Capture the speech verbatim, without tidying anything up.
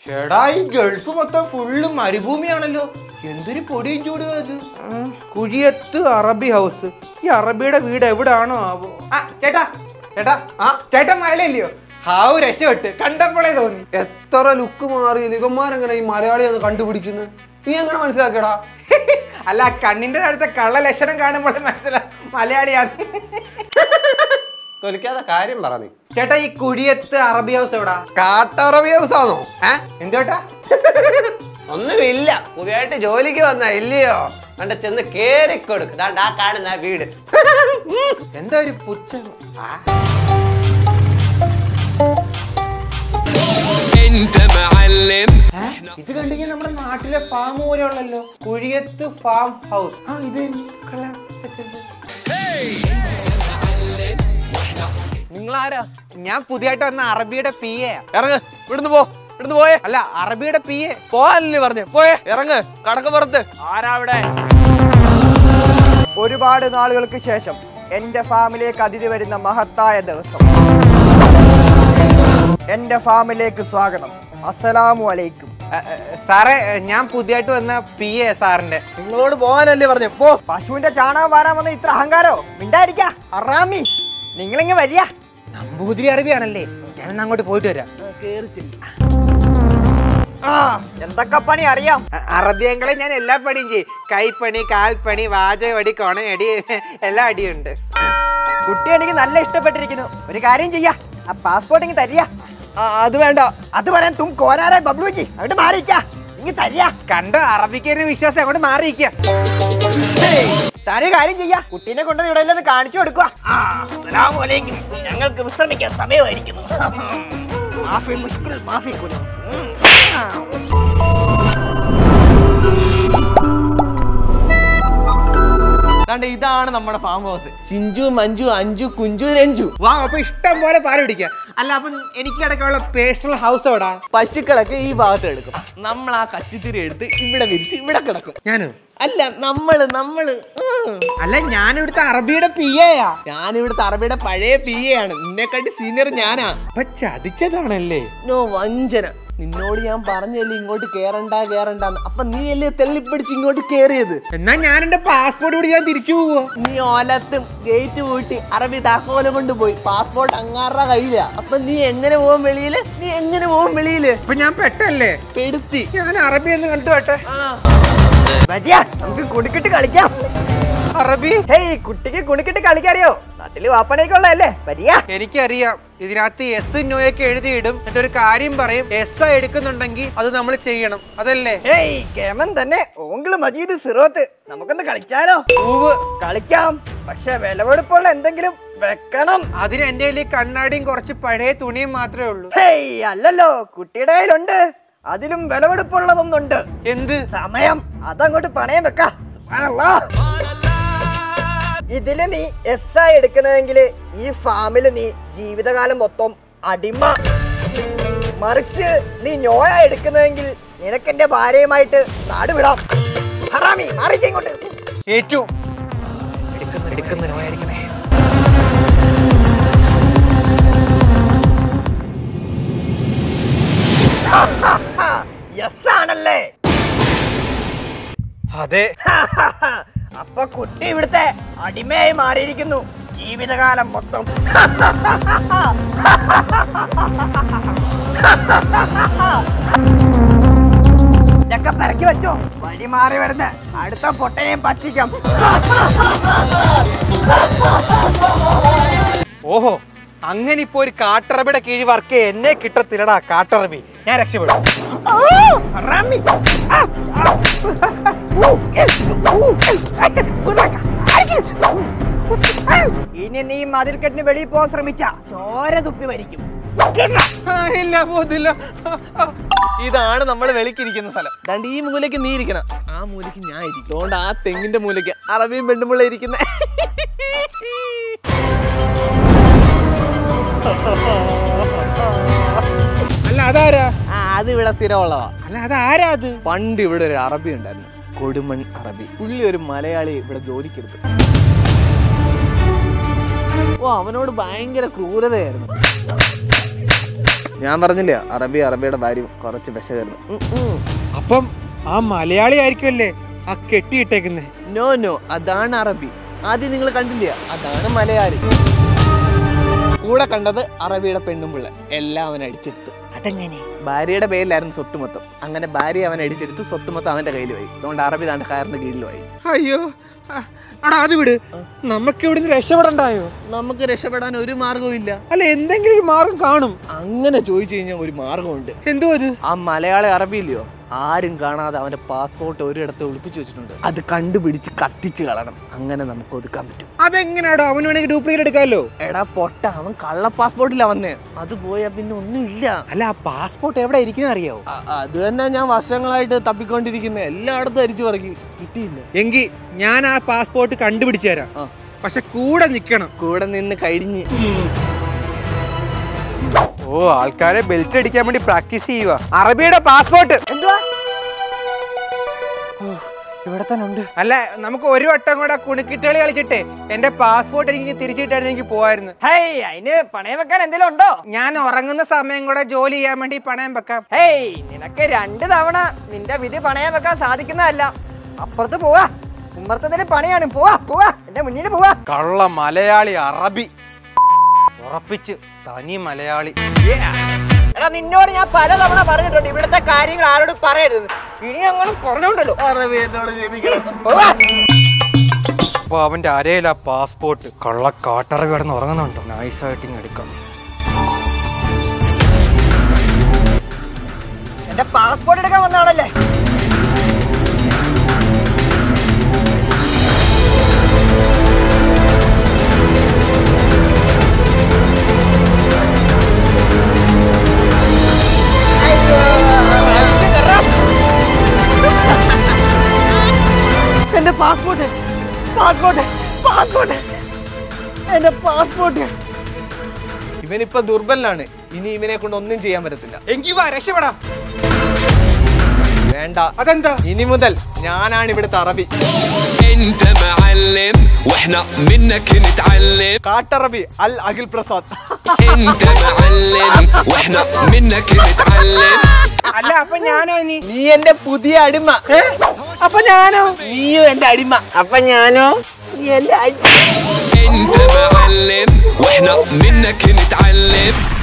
ചേടാ ഈ ഗൾഫ് മൊത്തം ഫുള്ള് മരുഭൂമിയാണല്ലോ. എന്തൊരു പൊടിയും ചൂടുക അത്. കുഴിയത്ത് അറബി ഹൗസ്. ഈ അറബിയുടെ വീട് എവിടാണോ ആവോ? ആ ചേട്ടാ ചേട്ടാ ആ ചേട്ടൻ മലയില്ലയോ? ഹാവ് രക്ഷപ്പെട്ട് കണ്ടപ്പോഴേ തോന്നി. എത്ര ലുക്ക് മാറിയില്ല ഇവന്മാരെങ്ങനെ ഈ മലയാളിയെന്ന് കണ്ടുപിടിക്കുന്നത്? നീ എങ്ങനെ മനസ്സിലാക്കിയടാ? അല്ല കണ്ണിന്റെ അടുത്ത കള്ള ലക്ഷണം കാണുമ്പോൾ മനസ്സിലാ മലയാളിയാണ്. തൊലിക്കാതെ കാര്യം പറ നീ. ചേട്ടാ ഈ കുഴിയത്ത് അറബി ഹൗസ് എവിടാ? കാട്ടറബി ഹൗസ് ആണോ? എന്തോട്ടാ? ഒന്നുമില്ല, പുതിയതായിട്ട് ജോലിക്ക് വന്ന ഇല്ലയോ? കണ്ട ചെന്ന് കേറിക്കൊടുക്ക്. ആ കാണുന്ന വീട്. എന്താ ഒരു പുച്ഛം. ഇത് കണ്ടെങ്കിൽ നമ്മുടെ നാട്ടിലെ ഫാം പോലെ ഉള്ളല്ലോ. കുഴിയത്ത് ഫാം ഹൗസ്. ആ ഇത് നിങ്ങളാരാ? ഞാൻ പുതിയതായിട്ട് വന്ന അറബിയുടെ പി എ. ഇറങ്ങ് ഇവിടുന്ന് പോ. ഇവിടുന്ന് പോയേ. അല്ല അറബിയുടെ പി എ. പോവാനല്ലേ പറഞ്ഞേ? പോയേ ഇറങ്ങ്. കടക്ക് പുറത്ത്. ആരാവിടെ? ഒരുപാട് നാളുകൾക്ക് ശേഷം എന്റെ ഫാമിലേക്ക് അതിഥി വരുന്ന മഹത്തായ ദിവസം. എന്റെ ഫാമിലേക്ക് സ്വാഗതം. അസ്സലാമു അലൈക്കും. സാറേ ഞാൻ പുതിയതായിട്ട് വന്ന പി എ സാറിന്റെ. നിങ്ങളോട് പോവാനല്ലേ പറഞ്ഞേ? പോ. പശുവിന്റെ ചാണകം വാരാൻ വന്ന ഇത്ര അഹങ്കാരോ? മിണ്ടായിരിക്കാ അറാമി. നിങ്ങളിങ്ങ് വരിക. നമ്പൂതിരി അറബിയാണല്ലേ. ഞാൻ അങ്ങോട്ട് പോയിട്ട് വരാം. എന്തൊക്കെ പണി അറിയാം? അറബിയങ്ങളെ ഞാൻ എല്ലാ പണിയും ചെയ്യും. കൈപ്പണി, കാൽപ്പണി, വാചകടി, കൊണയടി എല്ലാ അടിയുണ്ട്. കുട്ടി എനിക്ക് നല്ല ഇഷ്ടപ്പെട്ടിരിക്കുന്നു. ഒരു കാര്യം ചെയ്യാ, ആ പാസ്പോർട്ട് ഇങ്ങ് തരിക. അത് വേണ്ട. അത് പറയാൻ തും കോരാറെ ബബ്ലുജി അങ്ങോട്ട് മാറിയിക്കാ. ഇങ്ങ് തരിക. കണ്ടോ അറബിക്കൊരു വിശ്വാസം അങ്ങോട്ട് മാറിയിക്ക. താനൊരു കാര്യം ചെയ്യാ, കുട്ടീനെ കൊണ്ട് ഇവിടെ എല്ലാം കാണിച്ചു കൊടുക്കുക. ഞങ്ങൾക്ക് വിശ്രമിക്കാൻ സമയമായിരിക്കുന്നു. മാഫി മുഷ്കിൽ മാഫി കുലു. ഇതാണ് നമ്മുടെ ഫാം ഹൗസ്. ചിഞ്ചു, മഞ്ജു, അഞ്ചു, കുഞ്ചു, രഞ്ജു. വാ അപ്പൊ ഇഷ്ടം പോലെ പാല് പിടിക്കാം. അല്ല അപ്പൊ എനിക്ക് കിടക്കാനുള്ള പേഴ്സണൽ ഹൗസ് എവിടാ? പശുക്കളൊക്കെ ഈ ഭാഗത്ത് എടുക്കും. നമ്മൾ ആ കച്ചിത്തിരി എടുത്ത് ഇവിടെ വിരിച്ച് ഇവിടെ കിടക്കും. ഞാനോ? അല്ല നമ്മള് നമ്മള് അല്ല ഞാൻ ഇവിടുത്തെ അറബിയുടെ പി എയാ. ഞാൻ ഇവിടുത്തെ അറബിയുടെ പഴയ പി എ ആണ്. നിന്നെക്കാട്ടി സീനിയർ ഞാനാ. അപ്പൊ ചതിച്ചതാണല്ലേ? നോ വഞ്ചന. നിന്നോട് ഞാൻ പറഞ്ഞല്ലേ ഇങ്ങോട്ട് കേറണ്ട കേറണ്ടെന്ന്. അപ്പൊ നീ അല്ലേ തെള്ളിപ്പിടിച്ച് ഇങ്ങോട്ട് കേറിയത്. എന്നാ ഞാൻ എന്റെ പാസ്പോർട്ട് കൂടി ഞാൻ തിരിച്ചു പോവോ? നീ ഓലത്തും ഗേറ്റ് കൂട്ടി അറബി താക്കോല കൊണ്ടുപോയി. പാസ്പോർട്ട് അങ്ങാറുടെ കയ്യില. അപ്പൊ നീ എങ്ങനെ പോവും വെളിയില്? നീ എങ്ങനെ പോവും വെളിയില്? അപ്പൊ ഞാൻ പെട്ടല്ലേ? പെടുത്തി. ഞാൻ അറബി ഒന്ന് കണ്ടു പെട്ടെ. നമുക്ക് കുണിക്കിട്ട് കളിക്കാം. അറബി? ഹേയ് കുട്ടിക്ക് കുണിക്കിട്ട് കളിക്കറിയോ? നാട്ടില് വാപ്പനേക്ക് ഉള്ളതല്ലേ? വരിക. എനിക്കറിയാം. ഇതിനകത്ത് എസ് നോയൊക്കെ എഴുതിയിടും. എന്നിട്ട് ഒരു കാര്യം പറയും, എസ് എടുക്കുന്നുണ്ടെങ്കിൽ അത് നമ്മൾ ചെയ്യണം. അതല്ലേ? ഹേയ് കേമൻ തന്നെ. ഓങ്കിള് മജീദ് സിറോത്ത്. നമുക്കൊന്ന് കളിച്ചാലോ? പൂവ് കളിക്കാം. പക്ഷെ വിലവെടുപ്പുള്ള എന്തെങ്കിലും വെക്കണം. അതിന് എന്റെ കയ്യിൽ കണ്ണാടിയും കുറച്ച് പഴയ തുണിയും മാത്രമേ ഉള്ളൂ. ഹേയ് അല്ലല്ലോ, കുട്ടിയുടെ കയ്യിലുണ്ട്. അതിലും വിലവെടുപ്പുള്ളതൊന്നുണ്ട്. എന്ത്? സമയം. അതങ്ങോട്ട് പണയം വെക്ക. ഇതില് നീ എസ് ആയി എടുക്കുന്നതെങ്കിൽ ഈ ഫാമില് നീ ജീവിതകാലം മൊത്തം അടിമ. മറിച്ച് നീ നോയ എടുക്കുന്നതെങ്കിൽ നിനക്ക് എന്റെ ഭാര്യയുമായിട്ട് നാട് വിടാം. ഹറാമി മാറിച്ച് ഇങ്ങോട്ട്. ഏറ്റു എടുക്കുന്ന എടുക്കുന്ന നോയായിരിക്കണേ. യെസ് ആണല്ലേ? അതെ. അപ്പൊ കുട്ടി ഇവിടുത്തെ അടിമയായി മാറിയിരിക്കുന്നു ജീവിതകാലം മൊത്തം. ഇതൊക്കെ പെരക്കി വെച്ചോ. വഴി മാറി വരുന്ന അടുത്ത പൊട്ടനെയും പറ്റിക്കാം. ഓഹോ, അങ്ങനെ ഇപ്പൊ ഒരു കാട്ടറബിയുടെ കീഴിൽ വർക്ക് എന്നെ കിട്ടത്തില്ലടാ. കാട്ടറബി ഞാൻ രക്ഷപ്പെടും. ഇനി നീ മതിൽക്കെട്ടിന് വെളിയിൽ പോകാൻ ശ്രമിച്ച ചോര തുപ്പി വരിക്കും. ഇല്ല പോതില്ല. ഇതാണ് നമ്മൾ വെളിക്കിരിക്കുന്ന സ്ഥലം. രണ്ട് ഈ മൂലയ്ക്ക് നീ ഇരിക്കണം, ആ മൂലയ്ക്ക് ഞാൻ ഇരിക്കും. അതുകൊണ്ട് ആ തെങ്ങിന്റെ മൂലയ്ക്ക് അറബിയും പെണ്ണുമുള്ള ഇരിക്കുന്ന. അല്ല അതാരാ? അത് ഇവിടെ സ്ഥിരമുള്ളതാ. അല്ല അതാരാ അത്? പണ്ട് ഇവിടെ ഒരു അറബി ഉണ്ടായിരുന്നു, കൊടുമൺ അറബി. പുള്ളി ഒരു മലയാളി ഇവിടെ ജോലിക്കെടുത്തു. ഓ അവനോട് ഭയങ്കര ക്രൂരതയായിരുന്നു. ഞാൻ പറഞ്ഞില്ലേ അറബി അറബിയുടെ ഭാര്യ കുറച്ച് വിശകരുന്നു. അപ്പം ആ മലയാളി ആയിരിക്കുമല്ലേ ആ കെട്ടിയിട്ടേക്കുന്നേ? നോ നോ, അതാണ് അറബി. ആദ്യം നിങ്ങൾ കണ്ടില്ല, അതാണ് മലയാളി. കൂടെ കണ്ടത് അറബിയുടെ പെണ്ണും പിള്ള. എല്ലാം അവൻ അടിച്ചെടുത്തു. അതെങ്ങനെ? ഭാര്യയുടെ പേരിലായിരുന്നു സ്വത്ത് മൊത്തം. അങ്ങനെ ഭാര്യ അവൻ അടിച്ചെടുത്തു, സ്വത്ത് മൊത്തം അവന്റെ കയ്യിലുമായി. അതുകൊണ്ട് അറബി താണ്ട് കയറിന്റെ കീഴിലുമായി. അയ്യോ അടാ അത് വിട്, നമുക്ക് ഇവിടുന്ന് രക്ഷപ്പെടണ്ടായോ? നമുക്ക് രക്ഷപ്പെടാൻ ഒരു മാർഗവും ഇല്ല. അല്ല എന്തെങ്കിലും ഒരു മാർഗം കാണും. അങ്ങനെ ചോദിച്ചു കഴിഞ്ഞാൽ ഒരു മാർഗമുണ്ട്. എന്തോ അത്? ആ മലയാളി അറബിയില്ലയോ, ആരും കാണാതെ അവന്റെ പാസ്പോർട്ട് ഒരിടത്ത് ഒളിപ്പിച്ചു വെച്ചിട്ടുണ്ട്. അത് കണ്ടുപിടിച്ച് കത്തിച്ച് കളയണം. അങ്ങനെ നമുക്ക് ഒതുക്കാൻ പറ്റും. അതെങ്ങനെയാടോ? അവന് വേണമെങ്കിൽ ഡ്യൂപ്ലിക്കേറ്റ് എടുക്കാമല്ലോ. എടാ പൊട്ട, അവൻ കള്ള പാസ്പോർട്ടിലാ വന്നേ. അത് പോയാ പിന്നെ ഒന്നുമില്ല. അല്ല ആ പാസ്പോർട്ട് എവിടെ ഇരിക്കുന്ന അറിയാവോ? അത് തന്നെ ഞാൻ വർഷങ്ങളായിട്ട് തപ്പിക്കൊണ്ടിരിക്കുന്നത്. എല്ലായിടത്തും അരിച്ചു പറക്കി കിട്ടിയില്ല. എങ്കിൽ ഞാൻ ആ പാസ്പോർട്ട് കണ്ടുപിടിച്ചു തരാം. പക്ഷെ കൂടെ നിക്കണം. കൂടെ നിന്ന് കഴിഞ്ഞ്. ഓ ആൾക്കാരെ ബെൽറ്റ് അടിക്കാൻ വേണ്ടി പ്രാക്ടീസ് ചെയ്യുക. അറബിയുടെ പാസ്പോർട്ട് എന്തുവാ? ഇവിടെ തന്നെ ഉണ്ട്. അല്ല നമുക്ക് ഒരു വട്ടം കൂടെ കുണിക്കിട്ടുകളി കളിച്ചിട്ടേ എന്റെ പാസ്പോർട്ട് എനിക്ക് തിരിച്ചിട്ടായിരുന്നു എനിക്ക് പോവായിരുന്നു. ഹേയ്, അതിന് പണയം വെക്കാൻ എന്തെങ്കിലും ഉണ്ടോ? ഞാൻ ഉറങ്ങുന്ന സമയം കൂടെ ജോലി ചെയ്യാൻ വേണ്ടി പണയം വെക്കാം. ഹേയ്, നിനക്ക് രണ്ട് തവണ നിന്റെ വിധി പണയം വെക്കാൻ സാധിക്കുന്നതല്ല. അപ്പുറത്ത് പോവാ, ഉമ്മർത്തതിന് പണിയാണ്. പോവാ പോവാ, എന്റെ മുന്നിൽ പോവാ. കള്ള മലയാളി അറബി ഉറപ്പിച്ച് തനി മലയാളി. എടാ നിന്നോട് ഞാൻ പലതവണ പറഞ്ഞിട്ടുണ്ട് ഇവിടുത്തെ കാര്യങ്ങൾ ആരോടും പറയരുത്. ഇനി അങ്ങനെ പറഞ്ഞോണ്ടല്ലോ. അപ്പൊ അവന്റെ അരയില പാസ്പോർട്ട്. കള്ള കാട്ടറബി കിടന്ന് ഉറങ്ങുന്നുണ്ടോ? നൈസായിട്ട് ഇങ്ങ് എടുക്കാം. എന്റെ പാസ്പോർട്ട് എടുക്കാൻ വന്നാണല്ലേ? എന്റെ പാസ്പോർട്ട് പാസ്പോർട്ട് പാസ്പോർട്ട് എന്റെ പാസ്പോർട്ട്. ഇവനിപ്പോ ദുർബലാണ്. ഇനി ഇവനെ കൊണ്ട് ഒന്നും ചെയ്യാൻ പറ്റത്തില്ല. എങ്കിൽ വാ രക്ഷപ്പെടാം. വേണ്ട. അതെന്താ? ഇനി മുതൽ ഞാനാണ് ഇവിടുത്തെ അറബി. കാട്ടറബി അൽ അഖിൽ പ്രസാദ്. അല്ല അപ്പൊ ഞാനോ? നീ നീ എന്റെ പുതിയ അടിമ. അപ്പൊ ഞാനോ? നീയും എന്റെ അടിമ. അപ്പൊ ഞാനോ? നീ എന്റെ അടി. انت معلم واحنا منك نتعلم